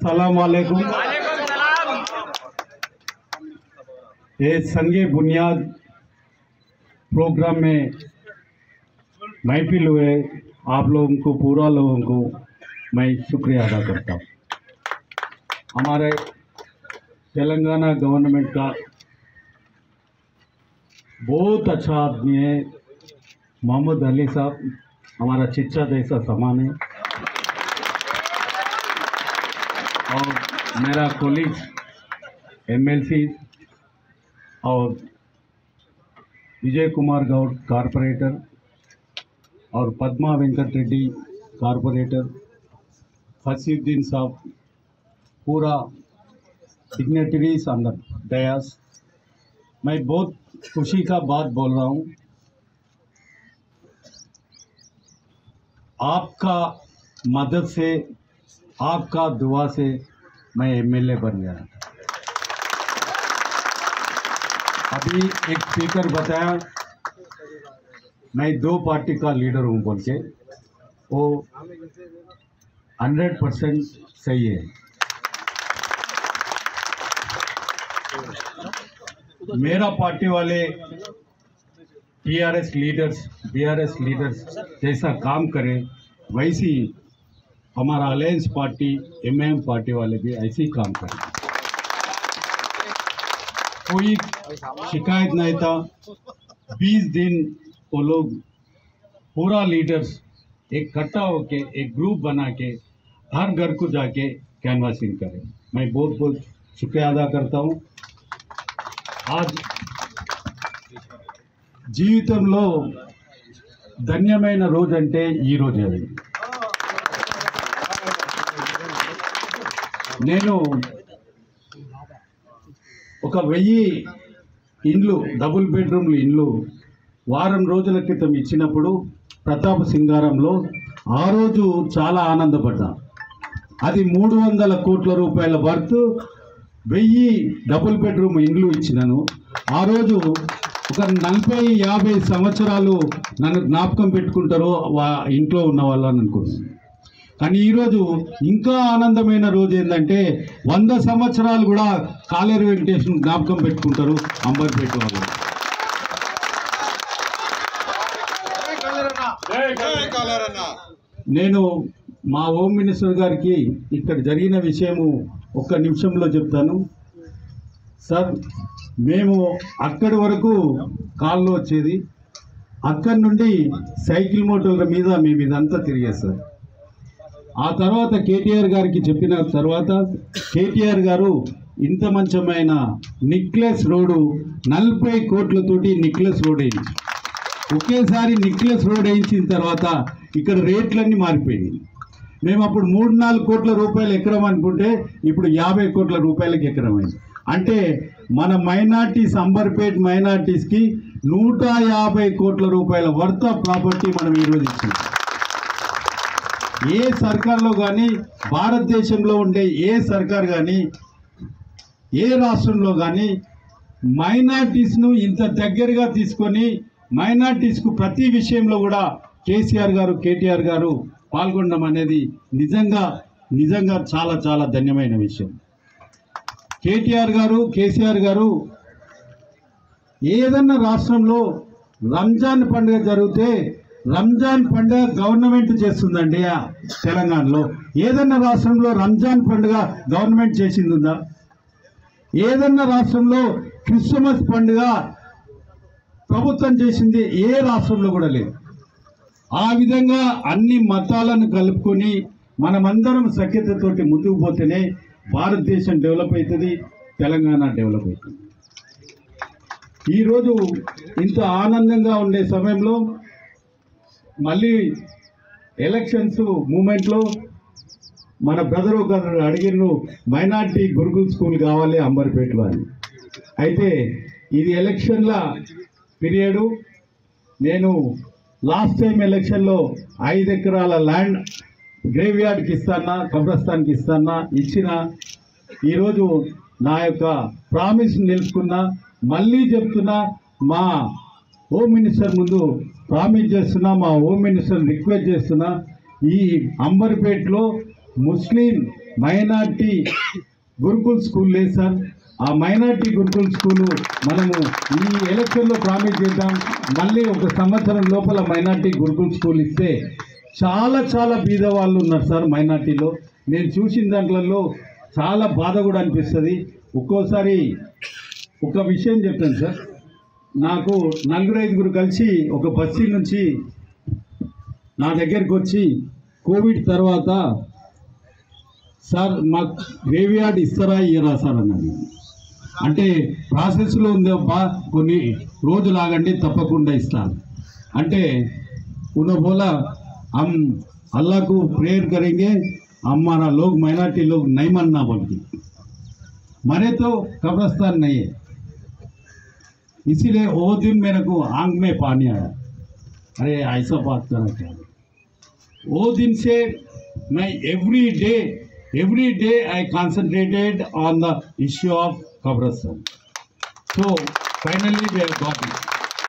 अस्सलाम वालेकुम। ये संगे बुनियाद प्रोग्राम में महफिल हुए आप लोगों को, पूरा लोगों को मैं शुक्रिया अदा करता हूँ। हमारे तेलंगाना गवर्नमेंट का बहुत अच्छा आदमी है मोहम्मद अली साहब, हमारा चिच्चा जैसा समान है। और मेरा कोलीग एमएलसी और विजय कुमार गौड़ कारपोरेटर और पद्मा वेंकट रेड्डी कारपोरेटर, फसीउद्दीन साहब, पूरा डिग्नेटरीज अंदर डयास, मैं बहुत खुशी का बात बोल रहा हूँ। आपका मदद से, आपका दुआ से मैं एमएलए बन गया। अभी एक स्पीकर बताया मैं 2 पार्टी का लीडर हूँ बोल के, वो 100% सही है। मेरा पार्टी वाले टीआरएस लीडर्स, बीआरएस लीडर्स जैसा काम करें, वैसी हमारा अलायंस पार्टी एमएम पार्टी वाले भी ऐसे ही काम करें। कोई शिकायत नहीं था। 20 दिन वो लोग पूरा लीडर्स इकट्ठा होके एक ग्रुप बना के हर घर को जाके कैनवासिंग करें। मैं बहुत बहुत शुक्रिया अदा करता हूँ। आज జీవితంలో ధన్యమైన రోజు అంటే ఈ రోజే. నేను ఒక 1000 ఇండ్లు, డబుల్ బెడ్రూమ్లు ఇండ్లు వారం రోజుల క్రితం ఇచ్చినప్పుడు ప్రతాప సింగారంలో ఆ రోజు చాలా ఆనందపడ్డా. అది 300 కోట్ల రూపాయల వర్త్ 1000 డబుల్ బెడ్రూమ్ ఇండ్లు ఇచ్చినాను. ఆ రోజు ఒక 40-50 సంవత్సరాలు నన్ను జ్ఞాపకం పెట్టుకుంటారు ఇంట్లో ఉన్న వాళ్ళు అని అనుకుంటున్నాను. కానీ ఈరోజు ఇంకా ఆనందమైన రోజు ఏంటంటే 100 సంవత్సరాలు కూడా కాలేరు వెంకటేశ్వర జ్ఞాపకం పెట్టుకుంటారు అంబర్పేట వాళ్ళు. నేను మా హోమ్ మినిస్టర్ గారికి ఇక్కడ జరిగిన విషయము ఒక్క నిమిషంలో చెప్తాను. సార్, మేము అక్కడి వరకు కాల్లో వచ్చేది, అక్కడి నుండి సైకిల్ మోటార్ల మీద మేము ఇదంతా తిరిగేది సార్. ఆ తర్వాత కేటీఆర్ గారికి చెప్పిన తర్వాత కేటీఆర్ గారు ఇంత మంచమైన నిక్లెస్ రోడ్డు 40 కోట్లతోటి నిక్లెస్ రోడ్ వేయించి, ఒకేసారి నిక్లెస్ రోడ్ వేయించిన తర్వాత ఇక్కడ రేట్లన్నీ మారిపోయినాయి. మేము అప్పుడు 3-4 కోట్ల రూపాయలు ఎకరం అనుకుంటే ఇప్పుడు 50 కోట్ల రూపాయలకి ఎకరం అయింది. అంటే మన మైనార్టీస్, అంబర్పేట్ మైనార్టీస్కి 150 కోట్ల రూపాయల వర్త్ ఆఫ్ ప్రాపర్టీ మనం ఈరోజు ఇచ్చింది. ఏ సర్కార్లో కానీ, భారతదేశంలో ఉండే ఏ సర్కార్ కానీ, ఏ రాష్ట్రంలో కానీ మైనార్టీస్ను ఇంత దగ్గరగా తీసుకొని మైనార్టీస్కు ప్రతి విషయంలో కూడా కేసీఆర్ గారు, కేటీఆర్ గారు పాల్గొనడం అనేది నిజంగా చాలా చాలా ధన్యమైన విషయం. కేటీఆర్ గారు, కేసీఆర్ గారు ఏదన్నా రాష్ట్రంలో రంజాన్ పండుగ జరిగితే రంజాన్ పండుగ గవర్నమెంట్ చేస్తుందండి. తెలంగాణలో ఏదన్నా రాష్ట్రంలో రంజాన్ పండుగ గవర్నమెంట్ చేసిందిందా? ఏదన్నా రాష్ట్రంలో క్రిస్మస్ పండుగ ప్రభుత్వం చేసింది ఏ రాష్ట్రంలో కూడా లేదు. ఆ విధంగా అన్ని మతాలను కలుపుకొని మనమందరం సఖ్యతతోటి ముందుకు పోతేనే భారతదేశం డెవలప్ అవుతుంది, తెలంగాణ డెవలప్ అవుతుంది. ఈరోజు ఇంత ఆనందంగా ఉండే సమయంలో మళ్ళీ ఎలక్షన్స్ మూమెంట్లో మన బ్రదర్ ఒక అడిగిన మైనార్టీ గురుకుల్ స్కూల్ కావాలి అంబర్పేటలో అని. అయితే ఇది ఎలక్షన్ల పీరియడు. నేను లాస్ట్ టైం ఎలక్షన్లో 5 ఎకరాల ల్యాండ్ గ్రేవ్ యార్డ్కి ఇస్తానా, కబ్రస్థాన్కి ఇస్తానా ఇచ్చిన. ఈరోజు నా యొక్క ప్రామిస్ నిలుపుకున్నా. మళ్ళీ చెప్తున్నా, మా హోమ్ మినిస్టర్ ముందు ప్రామిస్ చేస్తున్నా, మా హోమ్ మినిస్టర్ రిక్వెస్ట్ చేస్తున్నా, ఈ అంబర్పేటలో ముస్లిం మైనార్టీ గురుకుల్ స్కూల్ లేదు సార్. ఆ మైనార్టీ గురుకుల్ స్కూలు మనము ఈ ఎలక్షన్లో ప్రామిస్ చేద్దాం. మళ్ళీ ఒక సంవత్సరం లోపల మైనార్టీ గురుకుల్ స్కూల్ ఇస్తే చాలా చాలా బీద వాళ్ళు ఉన్నారు సార్ మైనార్టీలో. నేను చూసిన దాంట్లో చాలా బాధ కూడా అనిపిస్తుంది. ఒక్కోసారి ఒక విషయం చెప్తాను సార్. నాకు 4-5 కలిసి ఒక బస్తీ నుంచి నా దగ్గరికి వచ్చి కోవిడ్ తర్వాత సార్ మాకు గ్రేవ్యార్డ్ ఇస్తారా ఇయ్యరా సార్ అన్నది. అంటే ప్రాసెస్లో ఉందబ్బా, కొన్ని రోజులు ఆగండి తప్పకుండా ఇస్తాను అంటే उन्होंने बोला हम अल्लाह को प्रेयर करेंगे, हमारा लोग माइनॉरिटी लोग नहीं मानना बोलती, मरे तो कब्रिस्तान नहीं है. इसीलिए वो दिन मेरे को आंख में पानी आया, अरे ऐसा बात करा क्या. वो दिन से मैं every day I concentrated on the issue of कब्रिस्तान. So finally we have got it.